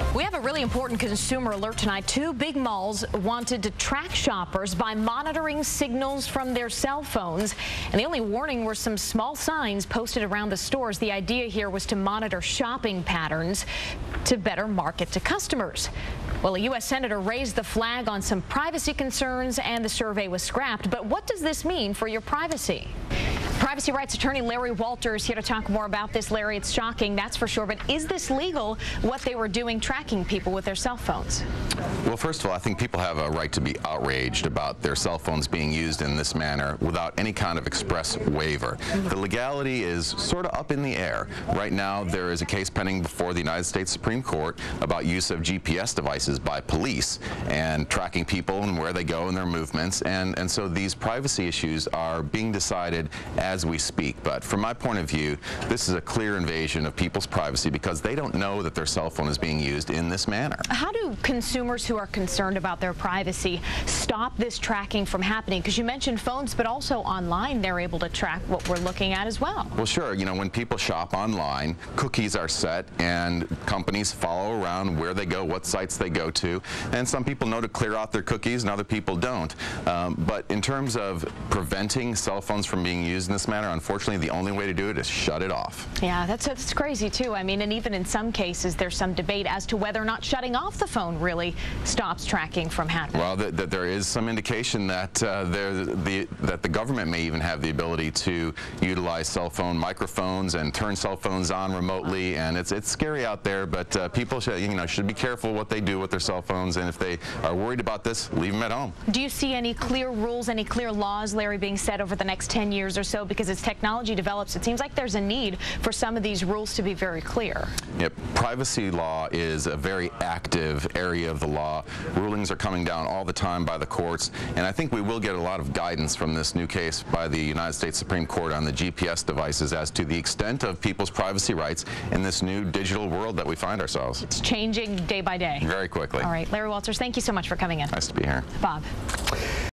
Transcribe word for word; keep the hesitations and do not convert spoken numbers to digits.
We have a really important consumer alert tonight. Two big malls wanted to track shoppers by monitoring signals from their cell phones. And the only warning were some small signs posted around the stores. The idea here was to monitor shopping patterns to better market to customers. Well, a U S senator raised the flag on some privacy concerns and the survey was scrapped. But what does this mean for your privacy? Privacy rights attorney Larry Walters here to talk more about this. Larry, it's shocking, that's for sure, but is this legal, what they were doing tracking people with their cell phones? Well, first of all, I think people have a right to be outraged about their cell phones being used in this manner without any kind of express waiver. The legality is sort of up in the air. Right now, there is a case pending before the United States Supreme Court about use of G P S devices by police and tracking people and where they go and their movements, and, and so these privacy issues are being decided as we speak. But from my point of view, this is a clear invasion of people's privacy because they don't know that their cell phone is being used in this manner. How do consumers who are concerned about their privacy stop this tracking from happening? Because you mentioned phones, but also online they're able to track what we're looking at as well. Well, sure. You know, when people shop online, cookies are set and companies follow around where they go, what sites they go to, and some people know to clear out their cookies and other people don't. Um, but in terms of preventing cell phones from being used in this manner, unfortunately, the only way to do it is shut it off. Yeah, that's, that's crazy, too. I mean, and even in some cases, there's some debate as to whether or not shutting off the phone really stops tracking from happening. Well, th th there is some indication that, uh, there, the, that the government may even have the ability to utilize cell phone microphones and turn cell phones on remotely, and it's, it's scary out there, but uh, people should, you know, should be careful what they do with their cell phones, and if they are worried about this, leave them at home. Do you see any clear rules, any clear laws, Larry, being set over the next ten years or so? Because as technology develops, it seems like there's a need for some of these rules to be very clear. Yep. Privacy law is a very active area of the law. Rulings are coming down all the time by the courts, and I think we will get a lot of guidance from this new case by the United States Supreme Court on the G P S devices as to the extent of people's privacy rights in this new digital world that we find ourselves. It's changing day by day. Very quickly. All right. Larry Walters, thank you so much for coming in. Nice to be here. Bob.